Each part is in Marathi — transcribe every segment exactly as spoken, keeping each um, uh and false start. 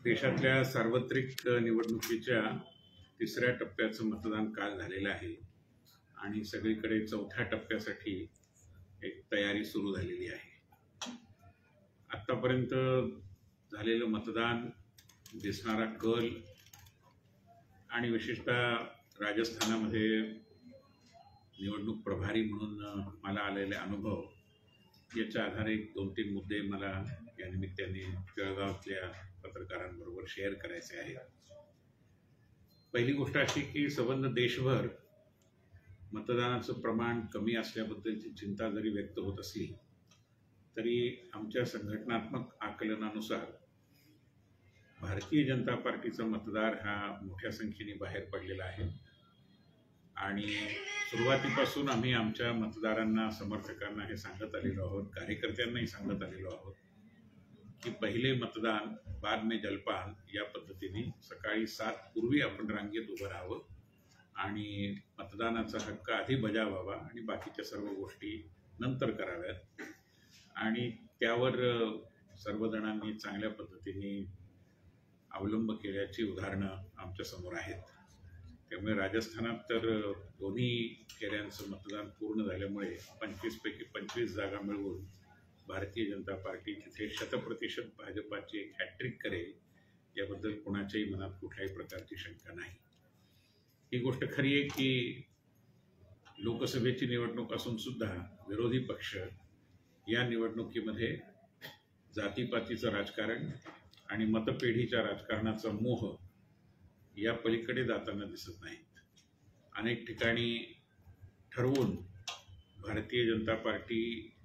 देशातल्या सार्वत्रिक निवडणुकीच्या तिसऱ्या टप्प्याचं मतदान काल झालेलं आहे आणि सगळीकडे चौथ्या टप्प्यासाठी एक तयारी सुरू झालेली आहे. आतापर्यंत झालेलं मतदान, दिसणारा कल आणि विशेषतः राजस्थानामध्ये निवडणूक प्रभारी म्हणून मला आलेले अनुभव याच्या आधारे दोन तीन मुद्दे मला या निमित्ताने जळगावातल्या पत्रकारांबरोबर शेअर करायचे आहेत. पहिली गोष्ट अशी की संबंध देशभर मतदानाचं प्रमाण कमी असल्याबद्दलची चिंता जरी व्यक्त होत असली तरी आमच्या संघटनात्मक आकलनानुसार भारतीय जनता पार्टीचा मतदार हा मोठ्या संख्येने बाहेर पडलेला आहे आणि सुरुवातीपासून आम्ही आमच्या मतदारांना, समर्थकांना हे सांगत आलेलो आहोत, कार्यकर्त्यांनाही सांगत आलेलो आहोत की पहिले मतदान बाद में जलपान या पद्धतीने सकाळी सात पूर्वी आपण रांगेत उभं राहावं आणि मतदानाचा हक्क आधी बजावावा आणि बाकीच्या सर्व गोष्टी नंतर कराव्यात आणि त्यावर सर्वजणांनी चांगल्या पद्धतीने अवलंब केल्याची उदाहरणं आमच्या समोर आहेत. त्यामुळे राजस्थानात तर दोन्ही फेऱ्यांचं मतदान पूर्ण झाल्यामुळे पंचवीस पैकी पंचवीस जागा मिळवून भारतीय जनता पार्टी तिथे शतप्रतिशत भाजपाची एक हॅट्रिक करेल याबद्दल कोणाच्याही मनात कुठल्याही प्रकारची शंका नाही. ही गोष्ट खरी आहे की लोकसभेची निवडणूक असून सुद्धा विरोधी पक्ष या निवडणुकीमध्ये जातीपातीचं राजकारण आणि मतपेढीच्या राजकारणाचा मोह या पलीकडे जाताना दिसत नाहीत. अनेक ठिकाणी ठरवून भारतीय जनता पार्टी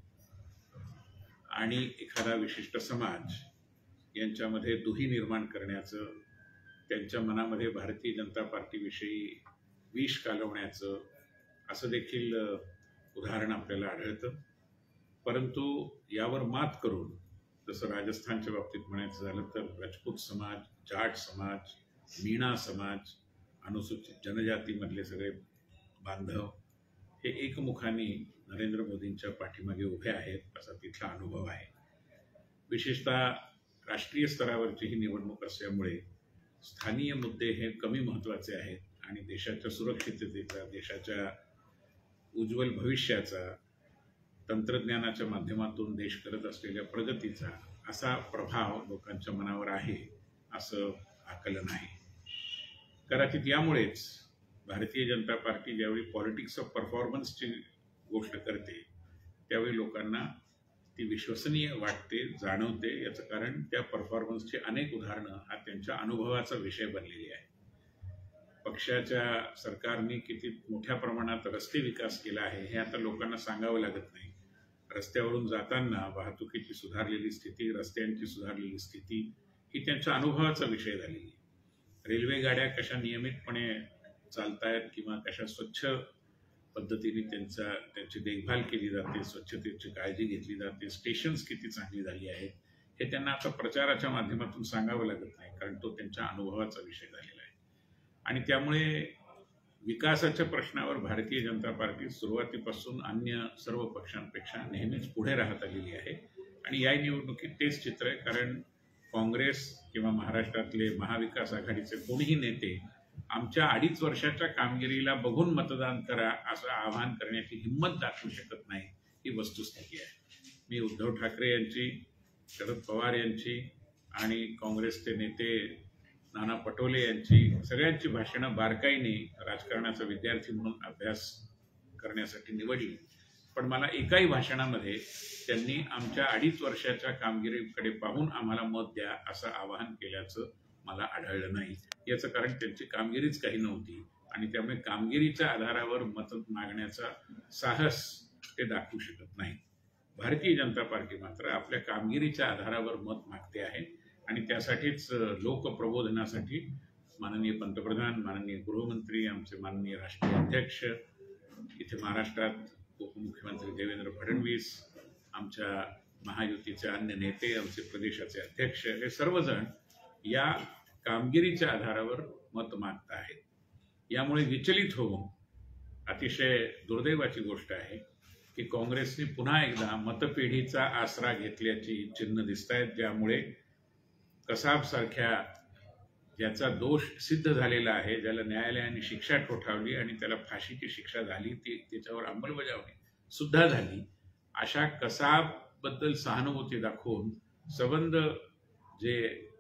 आणि एखादा विशिष्ट समाज यांच्यामध्ये दुही निर्माण करण्याचं, त्यांच्या मनामध्ये भारतीय जनता पार्टीविषयी विष कालवण्याचं असं देखील उदाहरण आपल्याला आढळतं. परंतु यावर मात करून, जसं राजस्थानच्या बाबतीत म्हणायचं झालं तर राजपूत समाज, जाट समाज, मीणा समाज, अनुसूचित जनजातीमधले सगळे बांधव हे एकमुखाने नरेंद्र मोदींच्या पाठीमागे उभे आहेत असा तिथला अनुभव आहे. विशेषतः राष्ट्रीय स्तरावरची ही निवडणूक असल्यामुळे स्थानीय मुद्दे हे कमी महत्त्वाचे आहेत आणि देशाच्या सुरक्षिततेचा, देशाच्या उज्ज्वल भविष्याचा, तंत्रज्ञानाच्या माध्यमातून देश करत असलेल्या प्रगतीचा असा प्रभाव लोकांच्या मनावर आहे असं आकलन आहे. कदाचित यामुळेच भारतीय जनता पार्टी ज्यावेळी पॉलिटिक्स ऑफ परफॉर्मन्सची गोष्ट करते त्यावेळी लोकांना ती विश्वसनीय वाटते, जाणवते. याचं कारण त्या परफॉर्मन्सची अनेक उदाहरणं हा त्यांच्या अनुभवाचा विषय बनलेली आहे. पक्षाच्या सरकारने किती मोठ्या प्रमाणात रस्ते विकास केला आहे हे आता लोकांना सांगावं लागत नाही. रस्त्यावरून जाताना वाहतुकीची सुधारलेली स्थिती, रस्त्यांची सुधारलेली स्थिती ही त्यांच्या अनुभवाचा विषय झालेली आहे. रेल्वे गाड्या कशा नियमितपणे चालतायत किंवा कशा स्वच्छ पद्धतीने त्यांचा त्यांची देखभाल केली जाते, स्वच्छतेची काळजी घेतली जाते, स्टेशन्स किती चांगली झाली आहेत हे त्यांना आता प्रचाराच्या माध्यमातून सांगावं लागत नाही, कारण तो त्यांच्या अनुभवाचा विषय झालेला आहे. आणि त्यामुळे विकासाच्या प्रश्नावर भारतीय जनता पार्टी सुरुवातीपासून अन्य सर्व पक्षांपेक्षा नेहमीच पुढे राहत आलेली आहे आणि या निवडणुकीत तेच चित्र आहे. कारण काँग्रेस किंवा महाराष्ट्रातले महाविकास आघाडीचे कोणीही नेते आमच्या अडीच वर्षाच्या कामगिरीला बघून मतदान करा असं आवाहन करण्याची हिंमत दाखवू शकत नाही, ही वस्तुस्थिती आहे. मी उद्धव ठाकरे यांची, शरद पवार यांची आणि काँग्रेसचे नेते नाना पटोले यांची सगळ्यांची भाषणं बारकाईने राजकारणाचा विद्यार्थी म्हणून अभ्यास करण्यासाठी निवडली, पण मला एकाही भाषणामध्ये त्यांनी आमच्या अडीच वर्षाच्या कामगिरीकडे पाहून आम्हाला मत द्या असं आवाहन केल्याचं मला आढळलं नाही. याचं कारण त्यांची कामगिरीच काही नव्हती आणि त्यामुळे कामगिरीच्या आधारावर मत मागण्याचा साहस ते दाखवू शकत नाही. भारतीय जनता पार्टी मात्र आपल्या कामगिरीच्या आधारावर मत मागते आहे आणि त्यासाठीच लोकप्रबोधनासाठी माननीय पंतप्रधान, माननीय गृहमंत्री, आमचे माननीय राष्ट्रीय अध्यक्ष, इथे महाराष्ट्रात उपमुख्यमंत्री देवेंद्र फडणवीस, आमच्या महायुतीचे अन्य नेते, आमचे प्रदेशाचे अध्यक्ष हे सर्वजण या कामगिरीच्या आधारावर मत मागत आहेत. यामुळे विचलित होऊन अतिशय दुर्दैवाची गोष्ट आहे की काँग्रेसने पुन्हा एकदा मतपेढीचा आसरा घेतल्याची चिन्ह दिसत आहेत, ज्यामुळे कसाब सारख्या ज्याचा दोष सिद्ध झालेला आहे, ज्याला न्यायालयाने शिक्षा ठोठावली आणि त्याला फाशीची शिक्षा झाली, ती त्याच्यावर अंमलबजावणी सुद्धा झाली, अशा कसाब बद्दल सहानुभूती दाखवून संबंध जे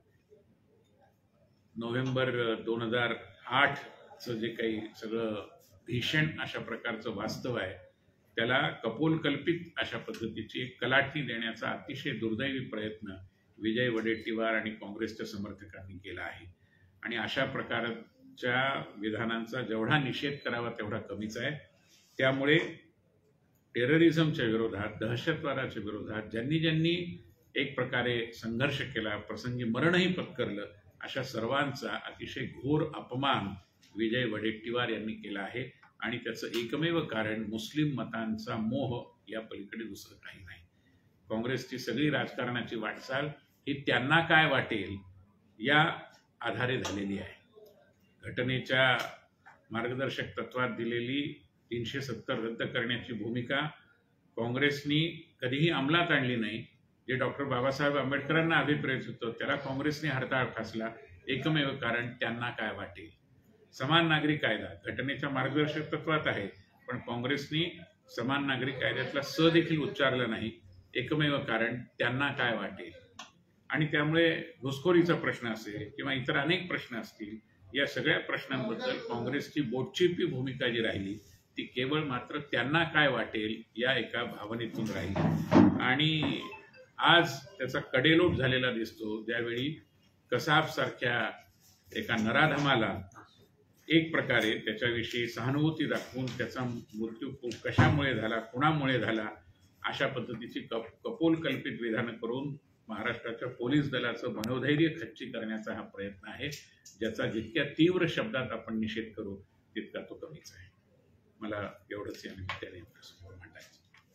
नोव्हेंबर दोन हजार आठचं जे काही सगळं भीषण अशा प्रकारचं वास्तव आहे त्याला कपोलकल्पित अशा पद्धतीची एक कलाटणी देण्याचा अतिशय दुर्दैवी प्रयत्न विजय वडेट्टीवार आणि काँग्रेसच्या समर्थकांनी केला आहे. आणि अशा प्रकारच्या विधानांचा जेवढा निषेध करावा तेवढा कमीच आहे. त्यामुळे टेररिझमच्या विरोधात, दहशतवादाच्या विरोधात ज्यांनी ज्यांनी एक प्रकारे संघर्ष केला, प्रसंगी मरणही पत्करलं, अशा सर्वांचा अतिशय घोर अपमान विजय वडेट्टीवार यांनी केला आहे. आणि त्याचं एकमेव कारण मुस्लिम मतांचा मोह, या पलीकडे दुसरं काही नाही. काँग्रेसची सगळी राजकारणाची वाटचाल ही त्यांना काय वाटेल या आधारे झालेली आहे. घटनेच्या मार्गदर्शक तत्वात दिलेली तीनशे सत्तर रद्द करण्याची भूमिका काँग्रेसनी कधीही अंमलात आणली नाही. जे डॉक्टर बाबासाहेब आंबेडकरांना अभिप्रेत होतं त्याला काँग्रेसने हरताळ फासला. एकमेव कारण त्यांना काय वाटेल. समान नागरी कायदा घटनेच्या मार्गदर्शक तत्वात आहे, पण काँग्रेसनी समान नागरी कायद्यातला स देखील उच्चारला नाही. एकमेव कारण त्यांना काय वाटेल. आणि त्यामुळे घुसखोरीचा प्रश्न असेल किंवा इतर अनेक प्रश्न असतील, या सगळ्या प्रश्नांबद्दल काँग्रेसची बोटचेपी भूमिका जी राहिली ती केवळ मात्र त्यांना काय वाटेल या एका भावनेतून राहिली. आणि आज त्याचा कडेलोट झालेला दिसतो, ज्यावेळी कसाब सारख्या एका नराधमाला एक प्रकारे त्याच्याविषयी सहानुभूती दाखवून त्याचा मृत्यू कशामुळे झाला, कुणामुळे झाला, अशा पद्धतीची कप कपोलकल्पित विधानं करून महाराष्ट्राच्या पोलीस दलाचं मनोधैर्य खच्ची करण्याचा हा प्रयत्न आहे, ज्याचा जितक्या तीव्र शब्दात आपण निषेध करू तितका तो कमीच आहे. मला एवढंच या निमित्ताने समोर मांडायचं.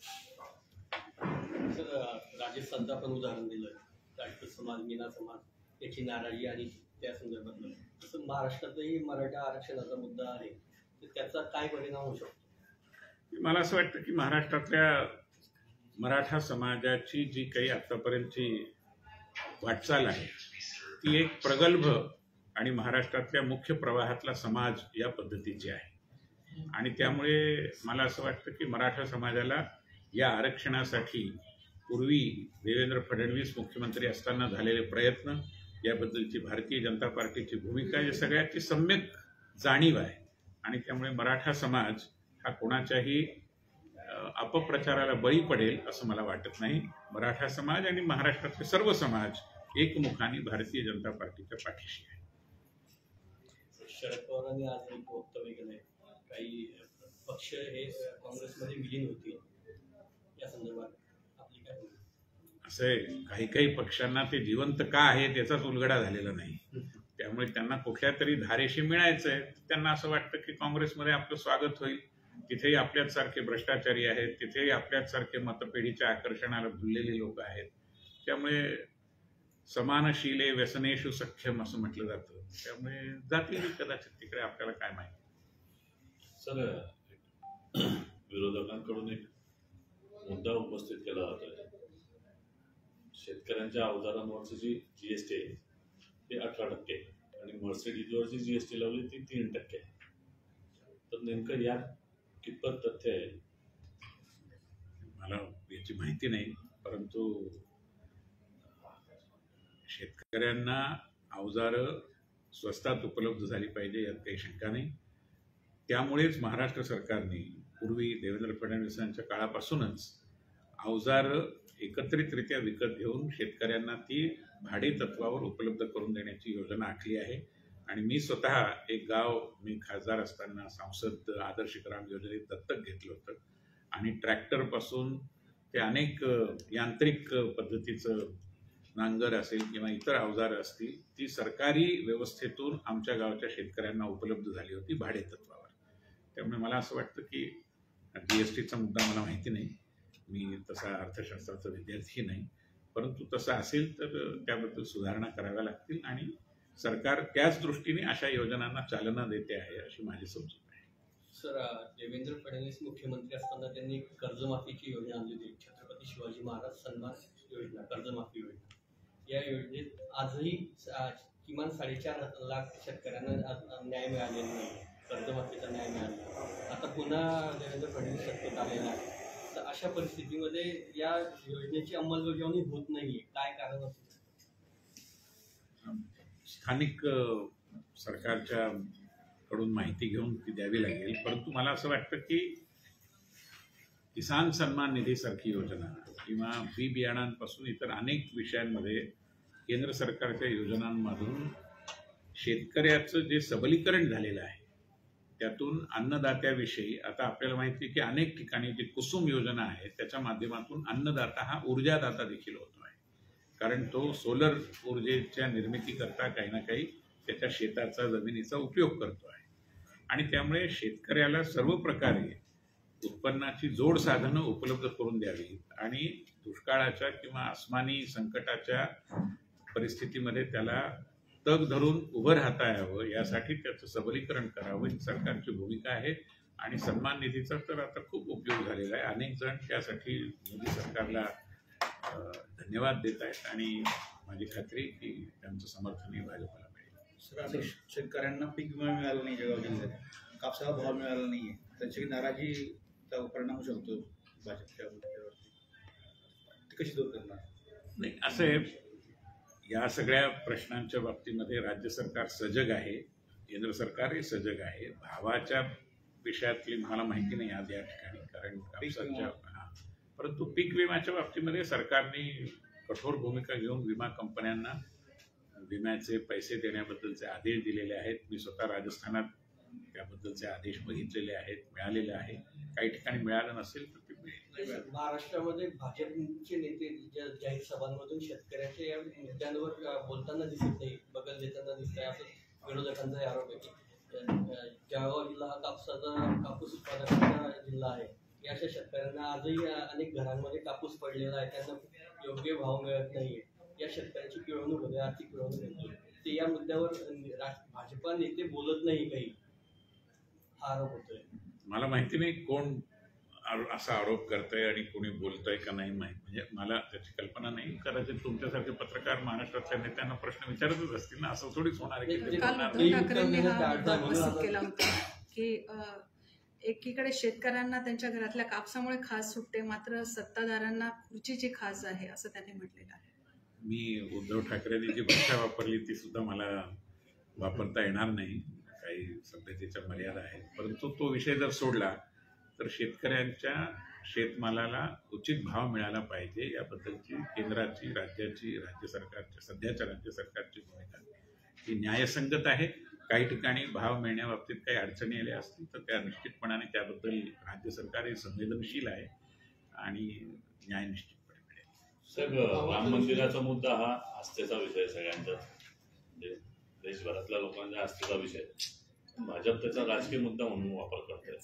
सर, राजस्थानचं आपण उदाहरण दिलं, राजपूत समाज, मीना समाज याची नाराजी आणि त्या संदर्भातलं, तसं महाराष्ट्रातही मराठा आरक्षणाचा मुद्दा आहे, तर त्याचा काय परिणाम होऊ शकतो? मला असं वाटतं की महाराष्ट्रातल्या मराठा समाजाची जी काही आतापर्यंतची वाटचाल आहे ती एक प्रगल्भ आणि महाराष्ट्रातल्या मुख्य प्रवाहातला समाज या पद्धतीची आहे. आणि त्यामुळे मला असं वाटतं की मराठा समाजाला या आरक्षणासाठी पूर्वी देवेंद्र फडणवीस मुख्यमंत्री असताना झालेले प्रयत्न, याबद्दलची भारतीय जनता पार्टीची भूमिका, या सगळ्याची सम्यक जाणीव आहे. आणि त्यामुळे मराठा समाज हा कोणाच्याही अपप्रचाराला बळी पडेल असं मला वाटत नाही. मराठा समाज आणि महाराष्ट्रातले सर्व समाज एकमुखाने भारतीय जनता पार्टीच्या पाठीशी आहे. शरद पवारांनी आज एक वक्तव्य केलंय, काही पक्ष हे काँग्रेसमध्ये विलीन होतील, या संदर्भात आपली काय भूमिका? असं आहे, काही काही पक्षांना ते जिवंत का आहे त्याचाच उलगडा झालेला नाही. त्यामुळे त्यांना कुठल्या तरी धारेशी मिळायचं आहे. त्यांना असं वाटतं की काँग्रेसमध्ये आपलं स्वागत होईल, तिथेही आपल्याच सारखे भ्रष्टाचारी आहेत, तिथेही आपल्याच सारखे मतपेढीच्या आकर्षणाला भुललेली लोक आहेत. त्यामुळे समानशीले व्यसनेषु सख्यम असं म्हटलं जातं. त्यामुळे जातील कदाचित तिकडे, आपल्याला काय माहिती. सर, विरोधकांकडून एक मुद्दा उपस्थित केला जातोय, शेतकऱ्यांच्या अवजारांवरची जी जीएसटी आहे ती अठरा टक्के आणि मर्सिडीजवरची जीएसटी लावली ती तीन टक्के आहे. तर नेमकं यात कितपत तथ्य आहे मला याची माहिती नाही, परंतु शेतकऱ्यांना अवजारं स्वस्तात उपलब्ध झाली पाहिजे यात काही शंका नाही. त्यामुळेच महाराष्ट्र सरकारने पूर्वी देवेंद्र फडणवीसांच्या काळापासूनच अवजारं एकत्रितरित्या विकत घेऊन शेतकऱ्यांना ती भाडे तत्वावर उपलब्ध करून देण्याची योजना आखली आहे. आणि मी स्वतः एक गाव, मी खासदार असताना सांसद आदर्श ग्राम योजनेत दत्तक घेतलं होतं आणि ट्रॅक्टरपासून ते अनेक यांत्रिक पद्धतीचं नांगर असेल किंवा इतर अवजारं असतील ती सरकारी व्यवस्थेतून आमच्या गावच्या शेतकऱ्यांना उपलब्ध झाली होती भाडे तत्वावर. त्यामुळे मला असं वाटतं की जी एस टीचा मुद्दा मला माहिती नाही, मी तसा अर्थशास्त्राचा विद्यार्थी नाही, परंतु तसं असेल तर त्याबद्दल सुधारणा कराव्या लागतील आणि सरकार त्याच दृष्टीने अशा योजनांना चालना देते आहे अशी माझी समजूत आहे. सर, देवेंद्र फडणवीस मुख्यमंत्री असताना त्यांनी कर्जमाफीची योजना आणली होती, छत्रपती शिवाजी महाराज सन्मान योजना, कर्जमाफी योजना. या योजनेत आजही सा- किमान साडेचार लाख शेतकऱ्यांना आज न्याय मिळालेला नाही, कर्जमाफीचा न्याय मिळाला. आता पुन्हा देवेंद्र फडणवीस सत्तेत आलेला आहे. तर अशा परिस्थितीमध्ये या योजनेची अंमलबजावणी होत नाहीये, काय कारण असू शकतं? स्थानिक अ, सरकारच्या कडून माहिती घेऊन ती द्यावी लागेल. परंतु मला असं वाटतं की किसान सन्मान निधीसारखी योजना किंवा बी बियाणांपासून इतर अनेक विषयांमध्ये केंद्र सरकारच्या योजनांमधून शेतकऱ्याचं जे सबलीकरण झालेलं आहे त्यातून अन्नदात्याविषयी आता आपल्याला माहिती आहे की अनेक ठिकाणी जी कुसुम योजना आहे त्याच्या माध्यमातून अन्नदाता हा ऊर्जादाता देखील होतो आहे. कारण तो सोलर ऊर्जेच्या निर्मितीकरता काही ना काही त्याच्या शेताचा जमिनीचा उपयोग करतो आहे आणि त्यामुळे शेतकऱ्याला सर्व प्रकारे उत्पन्नाची जोड साधनं उपलब्ध करून द्यावी आणि दुष्काळाच्या किंवा आसमानी संकटाच्या परिस्थितीमध्ये त्याला तग धरून उभं राहता यावं यासाठी त्याचं सबलीकरण करावं ही सरकारची भूमिका आहे. आणि सन्मान निधीचा तर आता खूप उपयोग झालेला आहे. अनेक जण त्यासाठी मोदी सरकारला धन्यवाद देत आहेत आणि माझी खात्री की त्यांचं समर्थनही भाजपला मिळेल. सर, अनेक शेतकऱ्यांना पीक विमा मिळाला नाही जळगाव जिल्ह्यात, कापसाला भाव मिळाला नाही आहे, त्यांची नाराजीचा परिणाम होऊ शकतो भाजपच्या मुद्द्यावरती, ती कशी दूर करणार? नाही, असं आहे, या सगळ्या प्रश्नांच्या बाबतीमध्ये राज्य सरकार सजग आहे, केंद्र सरकारही सजग आहे. भावाच्या विषयातली मला माहिती नाही आज या ठिकाणी, कारण कापसाच्या हां परंतु पीक विम्याच्या बाबतीमध्ये सरकारने कठोर भूमिका घेऊन विमा कंपन्यांना विम्याचे पैसे देण्याबद्दलचे आदेश दिलेले आहेत. मी स्वतः राजस्थानात त्याबद्दलचे आदेश बघितलेले आहेत, मिळालेले आहे. काही ठिकाणी मिळालं नसेल तर ते मिळेल. महाराष्ट्रामध्ये भाजपचे नेते ज्या जाहीर सभांमधून शेतकऱ्याच्या या मुद्द्यांवर बोलताना दिसत नाही, बगल देताना दिसत आहे, असं विरोधकांचा आरोप आहे की जळगाव जिल्हा हा कापसाचा कापूस उत्पादकांचा जिल्हा आहे. या अशा शेतकऱ्यांना आजही अनेक घरांमध्ये कापूस पडलेला आहे, त्यांना योग्य भाव मिळत नाहीये. या शेतकऱ्यांची पिळवणूक होते, आर्थिक पिळवणूक होते. ते या मुद्द्यावर भाजपा नेते बोलत नाही, काही हा आरोप होतोय. मला माहिती नाही कोण असा आरोप करतंय आणि कोणी बोलतंय का नाही माहिती, म्हणजे मला त्याची कल्पना नाही. कदाचित तुमच्यासारखे पत्रकार महाराष्ट्रातल्या नेत्यांना प्रश्न विचारतच असतील ना, असं थोडीच होणार आहे की ते काल बोलणार उद्धव नाही. ठाकरेंनी हा मुद्दा उपस्थित केला होता की एकीकडे शेतकऱ्यांना त्यांच्या घरातल्या कापसामुळे खास सुटते, मात्र सत्ताधाऱ्यांना खुर्चीची खास आहे, असं त्यांनी म्हटलेलं आहे. मी उद्धव ठाकरेंनी जी भाषा वापरली ती सुद्धा मला वापरता येणार नाही, काही सभ्यतेच्या मर्यादा आहेत. परंतु तो विषय जर सोडला तर शेतकऱ्यांच्या शेतमालाला उचित भाव मिळाला पाहिजे याबद्दलची केंद्राची, राज्याची, राज्य सरकारच्या सध्याच्या राज्य सरकारची भूमिका ही न्यायसंगत आहे. काही ठिकाणी भाव मिळण्याबाबतीत काही अडचणी आल्या असतील तर त्या निश्चितपणाने त्याबद्दल राज्य सरकारही संवेदनशील आहे आणि न्याय निश्चितपणे मिळेल. साहेब, राम मंदिराचा मुद्दा हा आस्थेचा विषय सगळ्यांचा, म्हणजे देशभरातल्या लोकांच्या आस्थेचा विषय. भाजप त्याचा राजकीय मुद्दा म्हणून वापर करते.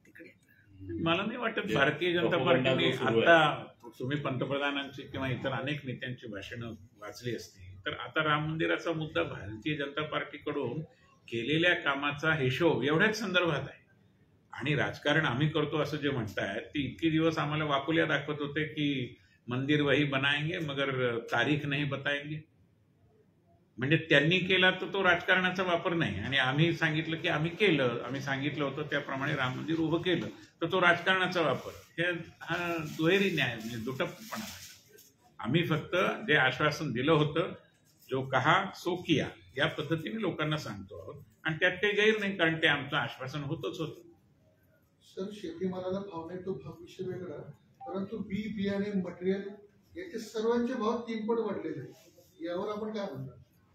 मला नाही वाटत भारतीय जनता पार्टीने आता तुम्ही पंतप्रधानांची किंवा इतर अनेक नेत्यांची भाषणं वाचली असती तर आता राम मंदिराचा मुद्दा भारतीय जनता पार्टीकडून केलेल्या कामाचा हिशोब एवढ्याच संदर्भात आहे. आणि राजकारण आम्ही करतो असं जे म्हणतायत ते इतके दिवस आम्हाला वाकुल्या दाखवत होते की मंदिर वही बनाएंगे मगर तारीख नाही बताएंगे. म्हणजे त्यांनी केला तर तो राजकारणाचा वापर नाही आणि आम्ही सांगितलं की आम्ही केलं, आम्ही सांगितलं होतं त्याप्रमाणे राम मंदिर उभं केलं तर तो राजकारणाचा वापर. हे हा दुहेरी न्याय म्हणजे दुटप्पणा आहे. आम्ही फक्त जे आश्वासन दिलं होतं, जो कहा सो किया, या पद्धतीने लोकांना सांगतो आहोत आणि त्यात काही गैर नाही, कारण ते आमचं आश्वासन होतच होतं. सर, शेतीमालाला भाव नाही तो भाव विषय वेगळा, परंतु बी बियाणे मटेरियल याचे सर्वांचे भाव तीनपट वाढलेले आहेत, यावर आपण काय म्हणतो?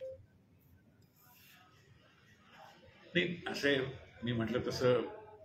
नाही, असे मी म्हटलं तसं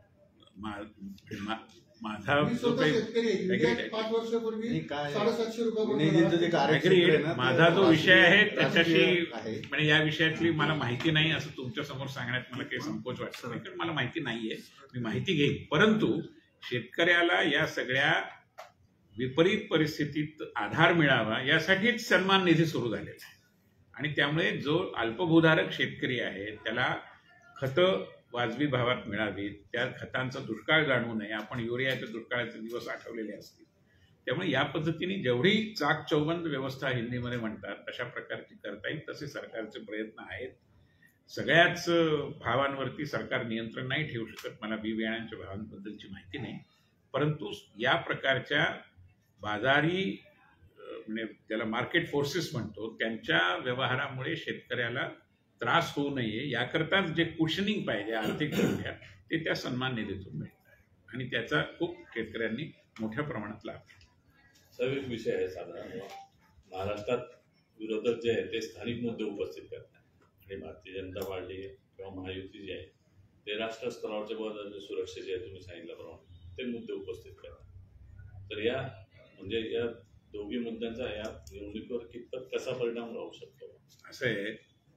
माझा जो काही पाच वर्षापूर्वी साडेसातशे माझा जो विषय आहे त्याच्याशी म्हणजे या विषयातली मला माहिती नाही असं तुमच्या समोर सांगण्यात मला काही संकोच वाटत नाही, कारण मला माहिती नाहीये, मी माहिती घेईन. परंतु शेतकऱ्याला या सगळ्या विपरीत परिस्थितीत आधार मिळावा यासाठीच सन्मान निधी सुरू झालेला आहे आणि त्यामुळे जो अल्पभूधारक शेतकरी आहे त्याला खतं वाजवी भावात मिळावीत, त्या खतांचा दुष्काळ जाणवू नये. आपण युरियाच्या दुष्काळाचे दिवस आठवलेले असतील, त्यामुळे या पद्धतीने जेवढी चाक चौबंद व्यवस्था हिंदीमध्ये म्हणतात तशा प्रकारची करता येईल तसे सरकारचे प्रयत्न आहेत. सगळ्याच भावांवरती सरकार नियंत्रण नाही ठेवू शकत, मला बी बियाण्यांच्या भावांबद्दलची माहिती नाही, परंतु या प्रकारच्या बाजारी म्हणजे त्याला मार्केट फोर्सेस म्हणतो त्यांच्या व्यवहारामुळे शेतकऱ्याला त्रास होऊ नये याकरताच जे कुशनिंग पाहिजे आर्थिक दृष्ट्या ते त्या सन्मान निधीतून मिळतात आणि त्याचा खूप शेतकऱ्यांनी मोठ्या प्रमाणात लाभ घेतला. एक विषय आहे साधा, महाराष्ट्रात विरोधक जे आहेत ते स्थानिक मुद्दे उपस्थित करतात आणि भारतीय जनता पार्टी किंवा महायुती जी आहे ते राष्ट्र स्तरावरच्या बाबतीत सुरक्षा जे आहे तुम्ही सांगितल्याप्रमाणे ते मुद्दे उपस्थित करतात. तर या म्हणजे या दोघी मुद्द्यांचा या निवडणुकीवर कितपत कसा परिणाम राहू शकतो? असं आहे,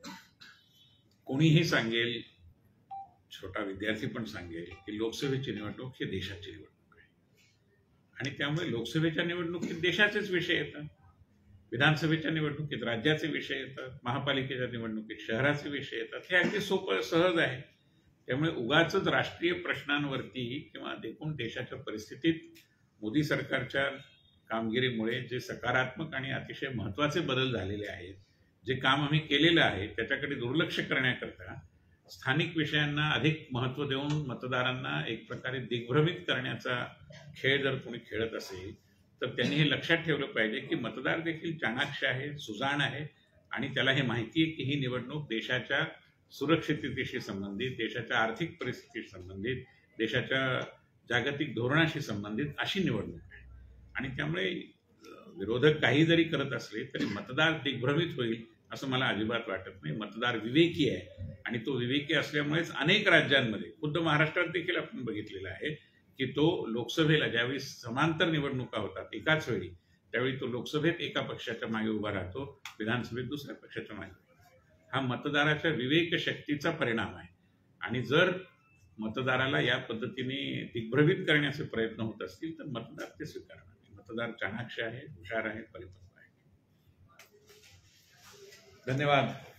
कोणीही सांगेल, छोटा विद्यार्थी पण सांगेल की लोकसभेची निवडणूक ही देशाची निवडणूक आणि त्यामुळे लोकसभेच्या निवडणुकीत देशाचेच विषय येतात, विधानसभेच्या निवडणुकीत राज्याचे विषय येतात, महापालिकेच्या निवडणुकीत शहराचे विषय येतात. हे अगदी सोपं सहज आहे. त्यामुळे उगाच राष्ट्रीय प्रश्नांवरती किंवा एकूण देशाच्या परिस्थितीत मोदी सरकारच्या कामगिरीमुळे जे सकारात्मक आणि अतिशय महत्त्वाचे बदल झालेले आहेत, जे काम आम्ही केलेलं आहे त्याच्याकडे दुर्लक्ष करण्याकरता स्थानिक विषयांना अधिक महत्त्व देऊन मतदारांना एक प्रकारे दिग्भ्रमित करण्याचा खेळ जर कोणी खेळत असेल तर त्यांनी हे लक्षात ठेवलं पाहिजे की मतदार देखील चाणाक्ष आहे, सुजाण आहे आणि त्याला हे माहिती आहे की ही निवडणूक देशाच्या सुरक्षिततेशी संबंधित, देशाच्या आर्थिक परिस्थितीशी संबंधित, देशाच्या जागतिक धोरणाशी संबंधित अशी निवडणूक आहे आणि त्यामुळे विरोधक काही जरी करत असले तरी मतदार दिग्भ्रमित होईल असं मला अजिबात वाटत नाही. मतदार विवेकी आहे आणि तो विवेकी असल्यामुळेच अनेक राज्यांमध्ये, खुद्द महाराष्ट्रात देखील आपण बघितलेलं आहे की तो लोकसभेला ज्यावेळी समांतर निवडणुका होतात एकाच वेळी त्यावेळी तो लोकसभेत एका पक्षाच्या मागे उभा राहतो, विधानसभेत दुसऱ्या पक्षाच्या मागे उभा राहतो. हा मतदाराच्या विवेक शक्तीचा परिणाम आहे आणि जर मतदाराला या पद्धतीने दिग्भ्रमित करण्याचे प्रयत्न होत असतील तर मतदार ते स्वीकारणार नाही. मतदार चाणाक्ष आहे, हुशार आहे, परिपक्व आहे. धन्यवाद.